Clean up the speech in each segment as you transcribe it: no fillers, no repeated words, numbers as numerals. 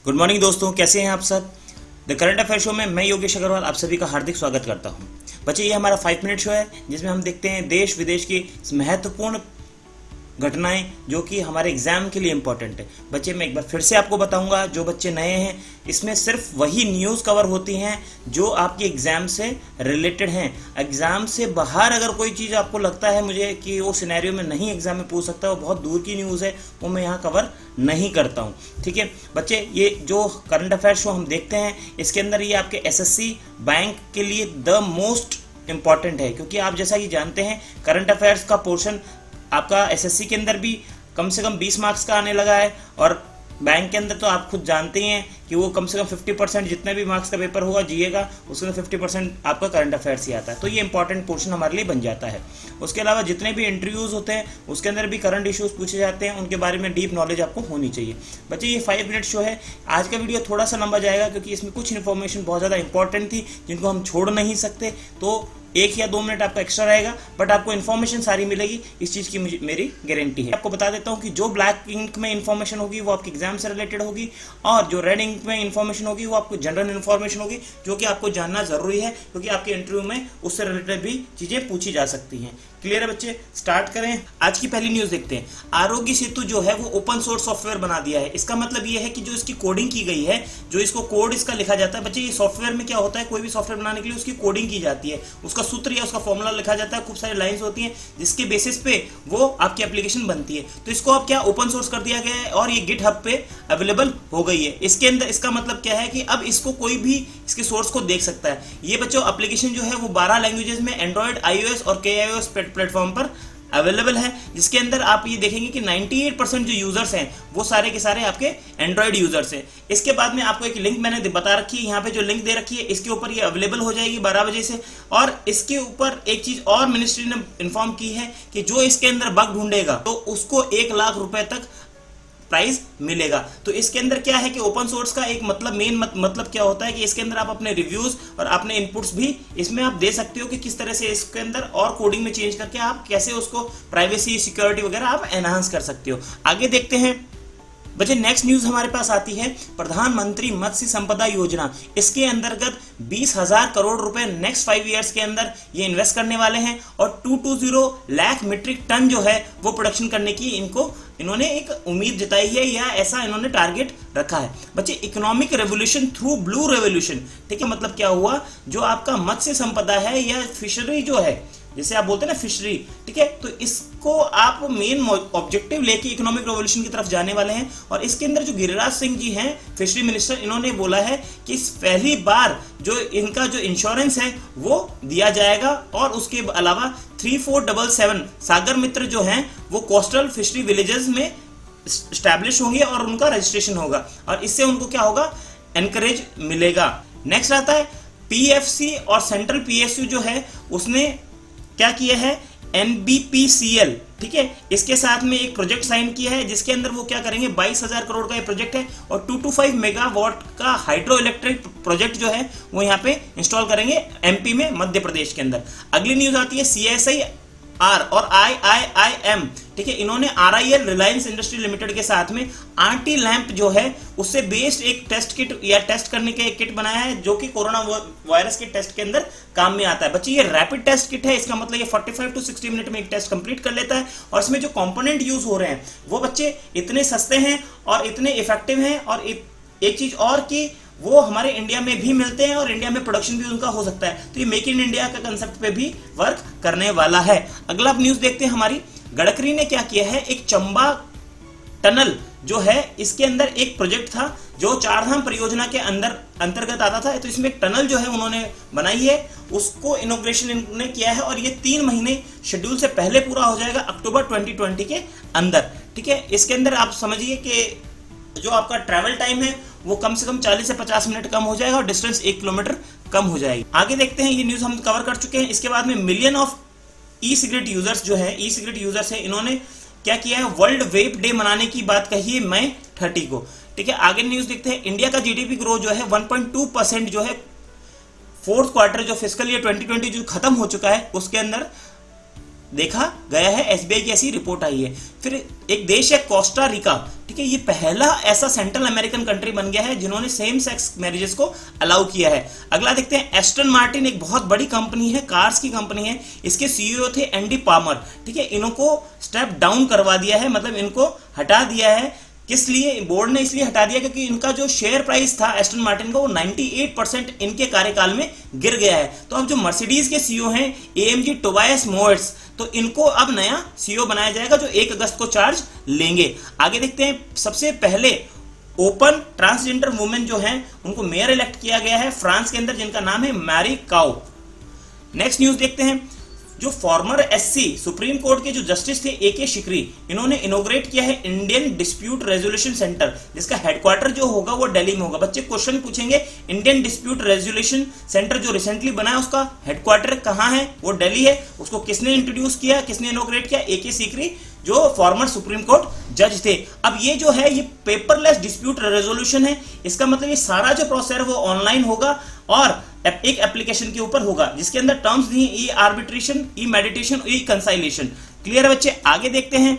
Good morning दोस्तों, कैसे हैं आप सब। द करंट अफेयर शो में मैं योगेश अग्रवाल आप सभी का हार्दिक स्वागत करता हूं। बच्चे, ये हमारा 5 मिनट शो है जिसमें हम देखते हैं देश विदेश की महत्वपूर्ण घटनाएं जो कि हमारे एग्जाम के लिए इंपॉर्टेंट है। बच्चे, मैं एक बार फिर से आपको बताऊंगा, जो बच्चे नए हैं इसमें सिर्फ वही न्यूज़ कवर होती हैं जो आपके एग्जाम से रिलेटेड हैं। एग्जाम से बाहर अगर कोई चीज़ आपको लगता है मुझे कि वो सिनेरियो में नहीं एग्जाम में पूछ सकता है, वो बहुत दूर की न्यूज़ है, वो मैं यहाँ कवर नहीं करता हूँ। ठीक है बच्चे, ये जो करंट अफेयर शो हम देखते हैं इसके अंदर ये आपके एसएससी बैंक के लिए द मोस्ट इंपॉर्टेंट है, क्योंकि आप जैसा कि जानते हैं करंट अफेयर्स का पोर्शन आपका एसएससी के अंदर भी कम से कम 20 मार्क्स का आने लगा है, और बैंक के अंदर तो आप खुद जानते ही हैं कि वो कम से कम 50% जितने भी मार्क्स का पेपर होगा जीएगा उसके अंदर 50% आपका करंट अफेयर्स ही आता है। तो ये इंपॉर्टेंट पोर्शन हमारे लिए बन जाता है। उसके अलावा जितने भी इंटरव्यूज़ होते हैं उसके अंदर भी करंट इश्यूज़ पूछे जाते हैं, उनके बारे में डीप नॉलेज आपको होनी चाहिए। बच्चे, ये 5 मिनट शो है। आज का वीडियो थोड़ा सा लंबा जाएगा क्योंकि इसमें कुछ इन्फॉर्मेशन बहुत ज़्यादा इंपॉर्टेंट थी जिनको हम छोड़ नहीं सकते, तो 1 या 2 मिनट आपका एक्स्ट्रा रहेगा, बट आपको इन्फॉर्मेशन सारी मिलेगी, इस चीज़ की मेरी गारंटी है। आपको बता देता हूँ कि जो ब्लैक इंक में इन्फॉर्मेशन होगी वो आपके एग्जाम से रिलेटेड होगी, और जो रेड इंक में इन्फॉर्मेशन होगी वो आपको जनरल इन्फॉर्मेशन होगी, जो कि आपको जानना जरूरी है क्योंकि आपके इंटरव्यू में उससे रिलेटेड भी चीज़ें पूछी जा सकती हैं। क्लियर है बच्चे, स्टार्ट करें। आज की पहली न्यूज़ देखते हैं। आरोग्य सेतु जो है वो ओपन सोर्स सॉफ्टवेयर बना दिया है। इसका मतलब ये है कि जो इसकी कोडिंग की गई है, जो इसको कोड इसका लिखा जाता है, बच्चे ये सॉफ्टवेयर में क्या होता है, कोई भी सॉफ्टवेयर बनाने के लिए उसकी कोडिंग की जाती है, उसका सूत्र या उसका फॉर्मूला लिखा जाता है, खूब सारी लाइंस होती हैं जिसके बेसिस पे वो आपकी एप्लीकेशन बनती है। तो इसको अब क्या ओपन सोर्स कर दिया गया है और ये गिटहब पे अवेलेबल हो गई है। इसके अंदर इसका मतलब क्या है कि अब इसको कोई भी इसके सोर्स को देख सकता है। ये बच्चों एप्लीकेशन जो है वो 12 लैंग्वेजेस में एंड्रॉइड, आईओएस और केआईओएस प्लेटफॉर्म पर अवेलेबल है, जिसके अंदर आप ये देखेंगे कि 98% जो यूजर्स हैं वो सारे के सारे आपके एंड्रॉइड यूजर्स हैं। इसके बाद में आपको एक लिंक मैंने बता रखी है, यहाँ पे जो लिंक दे रखी है इसके ऊपर ये अवेलेबल हो जाएगी 12 बजे से। और इसके ऊपर एक चीज और मिनिस्ट्री ने इन्फॉर्म की है कि जो इसके अंदर बग ढूंढेगा तो उसको 1 लाख रुपए तक प्राइस मिलेगा। तो इसके अंदर क्या है कि ओपन सोर्स का एक मतलब मेन मतलब क्या होता है कि इसके अंदर आप अपने रिव्यूज और अपने इनपुट्स भी इसमें आप दे सकते हो कि किस तरह से इसके अंदर और कोडिंग में चेंज करके आप कैसे उसको प्राइवेसी, सिक्योरिटी वगैरह आप एनहांस कर सकते हो। आगे देखते हैं बच्चे, नेक्स्ट न्यूज हमारे पास आती है प्रधानमंत्री मत्स्य संपदा योजना। इसके अंतर्गत 20,000 करोड़ रुपए नेक्स्ट 5 इयर्स के अंदर ये इन्वेस्ट करने वाले हैं, और 220 लाख मीट्रिक टन जो है वो प्रोडक्शन करने की इन्होंने एक उम्मीद जताई है, या ऐसा इन्होंने टारगेट रखा है। बच्चे, economic revolution through blue revolution, ठीक है, मतलब क्या हुआ, जो आपका मत्स्य संपदा है या फिशरी जो है, जैसे आप बोलते हैं ना फिशरी, ठीक है, तो इसको आप मेन ऑब्जेक्टिव लेके इकोनॉमिक रेवोल्यूशन की तरफ जाने वाले हैं। और इसके अंदर जो गिरिराज सिंह जी हैं फिशरी मिनिस्टर, इन्होंने बोला है कि इस पहली बार जो इनका जो इंश्योरेंस है वो दिया जाएगा, और उसके अलावा 3477 सागर मित्र जो हैं वो कोस्टल फिशरी विलेजेस में स्टैब्लिश होंगे और उनका रजिस्ट्रेशन होगा, और इससे उनको क्या होगा, एनकरेज मिलेगा। नेक्स्ट आता है पीएफसी और सेंट्रल पीएसयू जो है उसने क्या किया है, NBPCL, ठीक है, इसके साथ में एक प्रोजेक्ट साइन किया है जिसके अंदर वो क्या करेंगे, 22,000 करोड़ का ये प्रोजेक्ट है, और 225 मेगावाट का हाइड्रो इलेक्ट्रिक प्रोजेक्ट जो है वो यहाँ पे इंस्टॉल करेंगे एमपी में, मध्य प्रदेश के अंदर। अगली न्यूज आती है CSIR और IIIM, ठीक है, इन्होंने RIL रिलायंस इंडस्ट्री लिमिटेड के साथ में RT लैंप जो है उससे बेस्ड एक टेस्ट किट या टेस्ट करने के एक किट बनाया है जो कि कोरोना वायरस के टेस्ट के अंदर काम में आता है। बच्चे, ये रैपिड टेस्ट किट है, इसका मतलब ये 45 to 60 मिनट में एक टेस्ट कंप्लीट कर लेता है, और इसमें जो कंपोनेंट यूज हो रहे हैं वो बच्चे इतने सस्ते हैं और इतने इफेक्टिव हैं, और एक चीज और कि वो हमारे इंडिया में भी मिलते हैं और इंडिया में प्रोडक्शन भी उनका हो सकता है। तो ये मेक इन इंडिया का कंसेप्ट पे भी वर्क करने वाला है। अगला न्यूज देखते हैं हमारी, गडकरी ने क्या किया है, एक चंबा टनल जो है इसके अंदर एक प्रोजेक्ट था जो चारधाम परियोजना के अंतर्गत आता था, तो इसमें एक टनल जो है उन्होंने बनाई है, उसको इनॉग्रेशन इन्होंने किया है, और ये 3 महीने शेड्यूल से पहले पूरा हो जाएगा, अक्टूबर 2020 के अंदर, ठीक है। इसके अंदर आप समझिए कि जो आपका ट्रैवल टाइम है वो कम से कम 40 से 50 मिनट कम हो जाएगा, और डिस्टेंस 1 किलोमीटर कम हो जाएगी। आगे देखते हैं, ये न्यूज हम कवर कर चुके हैं। इसके बाद में million of e cigarette users जो है, ई सिगरेट यूजर्स है, इन्होंने क्या किया है, वर्ल्ड वेप डे मनाने की बात कही है मई 30 को, ठीक है। आगे न्यूज देखते हैं, इंडिया का जीडीपी ग्रोथ जो है 1.2% जो है 4th क्वार्टर जो फिस्कल ईयर 2020 जो खत्म हो चुका है उसके अंदर देखा गया है, एसबीआई की ऐसी रिपोर्ट आई है। फिर एक देश है कोस्टा रिका, ठीक है, ये पहला ऐसा सेंट्रल अमेरिकन कंट्री बन गया है जिन्होंने सेम सेक्स मैरिजेस को अलाउ किया है। अगला देखते हैं, एस्टन मार्टिन एक बहुत बड़ी कंपनी है, कार्स की कंपनी है, इसके सीईओ थे एंडी पामर, ठीक है, इनको स्टेप डाउन करवा दिया है, मतलब इनको हटा दिया है। किस लिए? बोर्ड ने इसलिए हटा दिया क्योंकि इनका जो शेयर प्राइस था एस्टन मार्टिन का वो 98% इनके कार्यकाल में गिर गया है। तो अब जो मर्सिडीज के सीईओ हैं एएमजी टोबायस मोर्ट्स, तो इनको अब नया सीईओ बनाया जाएगा जो 1 अगस्त को चार्ज लेंगे। आगे देखते हैं, सबसे पहले ओपन ट्रांसजेंडर वुमेन जो हैं उनको मेयर इलेक्ट किया गया है फ्रांस के अंदर, जिनका नाम है मैरी काउ। नेक्स्ट न्यूज देखते हैं, जो फॉर्मर एससी सुप्रीम कोर्ट के जो जस्टिस थे एके शिकरी, इन्होंने इनोग्रेट किया है इंडियन डिस्प्यूट रेजोल्यूशन सेंटर, जिसका हेडक्वार्टर जो होगा वो दिल्ली में होगा। बच्चे क्वेश्चन पूछेंगे, इंडियन डिस्प्यूट रेजोल्यूशन सेंटर जो रिसेंटली बना है उसका हेडक्वार्टर कहां है? वो दिल्ली है। उसको किसने इंट्रोड्यूस किया, किसने इनोग्रेट किया? एके शिकरी, जो फॉर्मर सुप्रीम कोर्ट जज थे। अब ये जो है ये पेपरलेस डिस्प्यूट रेजोल्यूशन है, इसका मतलब ये सारा जो प्रोसेस है वो ऑनलाइन होगा और एक एप्लीकेशन के ऊपर होगा, जिसके अंदर टर्म्स दी e arbitration, e mediation, e conciliation. Clear है बच्चे? आगे देखते हैं,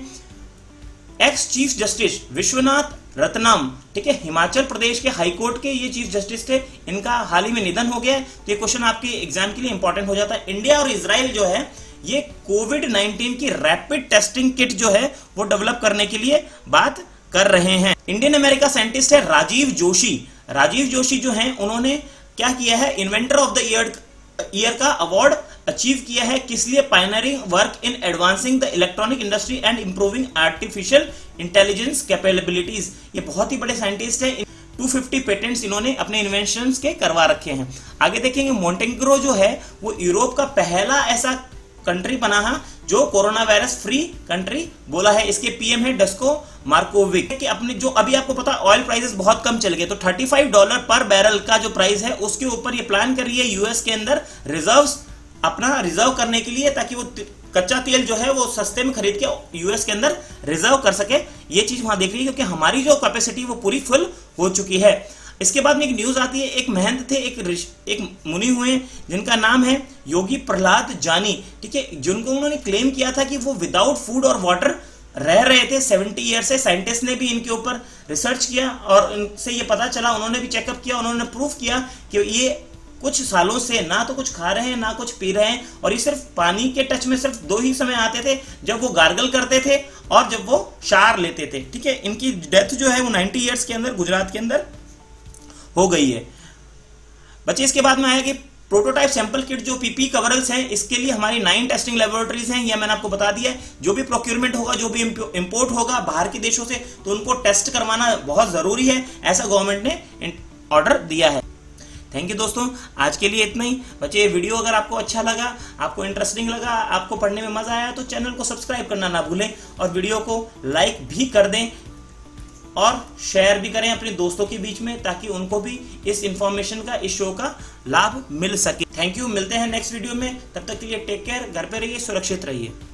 ex chief justice Vishwanath Ratnam, ठीक है, हिमाचल प्रदेश के हाई कोर्ट के ये चीफ जस्टिस थे, इनका हाल ही में निधन हो गया है। तो ये क्वेश्चन आपके एग्जाम के लिए इंपॉर्टेंट हो जाता है। इंडिया और इजराइल जो है ये कोविड-19 की रैपिड टेस्टिंग किट जो है वो डेवलप करने के लिए बात कर रहे हैं। इंडियन अमेरिका साइंटिस्ट है राजीव जोशी। राजीव जोशी जो हैं उन्होंने क्या किया है, इन्वेंटर ऑफ द ईयर का अवार्ड अचीव किया है। किस लिए? Pioneering work in advancing the electronic industry and improving artificial intelligence capabilities. ये बहुत ही बड़े साइंटिस्ट हैं, 250 पेटेंट्स इन्होंने अपने इन्वेंशंस के करवा रखे हैं। आगे देखेंगे, मोंटेग्रो जो है वो यूरोप का पहला ऐसा कंट्री बना है जो कोरोना वायरस फ्री कंट्री बोला है। इसके पीएम है डस्को मार्कोविक। कि अपने जो अभी आपको पता ऑयल प्राइसेस बहुत कम चल गए, तो $35 पर बैरल का जो प्राइस है उसके ऊपर ये प्लान कर रही है यूएस के अंदर रिजर्व्स अपना रिजर्व करने के लिए, ताकि वो कच्चा तेल जो है वो सस्ते में खरीद के यूएस के अंदर रिजर्व कर सके। ये चीज वहां देख रही है क्योंकि हमारी जो कैपेसिटी वो पूरी फुल हो चुकी है। इसके बाद में एक न्यूज आती है, एक महंत थे, एक मुनि हुए जिनका नाम है योगी प्रहलाद जानी, ठीक है, जिनको उन्होंने क्लेम किया था कि वो विदाउट फूड और वाटर रह रहे थे 70 ईयर से। साइंटिस्ट ने भी इनके ऊपर रिसर्च किया और इनसे ये पता चला, उन्होंने भी चेकअप किया, उन्होंने प्रूफ किया कि ये कुछ सालों से ना तो कुछ खा रहे हैं ना कुछ पी रहे हैं, और ये सिर्फ पानी के टच में सिर्फ 2 ही समय आते थे, जब वो गार्गल करते थे और जब वो शार लेते थे, ठीक है। इनकी डेथ जो है वो 90 ईयर्स के अंदर गुजरात के अंदर हो गई है। बच्चे इसके बाद में आया कि प्रोटोटाइप सैंपल किट जो पीपी कवरेज हैं, इसके लिए हमारी 9 टेस्टिंग लेबोरेटरीज हैं, यह मैंने आपको बता दिया है। जो भी प्रोक्योरमेंट होगा, जो भी इंपोर्ट होगा बाहर के देशों से, तो उनको टेस्ट करवाना बहुत जरूरी है, ऐसा गवर्नमेंट ने ऑर्डर दिया है। थैंक यू दोस्तों, आज के लिए इतना ही। बच्चे ये वीडियो अगर आपको अच्छा लगा, आपको इंटरेस्टिंग लगा, आपको पढ़ने में मजा आया, तो चैनल को सब्सक्राइब करना ना भूलें और वीडियो को लाइक भी कर दें और शेयर भी करें अपने दोस्तों के बीच में, ताकि उनको भी इस इंफॉर्मेशन का, इस शो का लाभ मिल सके। थैंक यू, मिलते हैं नेक्स्ट वीडियो में। तब तक के लिए टेक केयर, घर पे रहिए, सुरक्षित रहिए।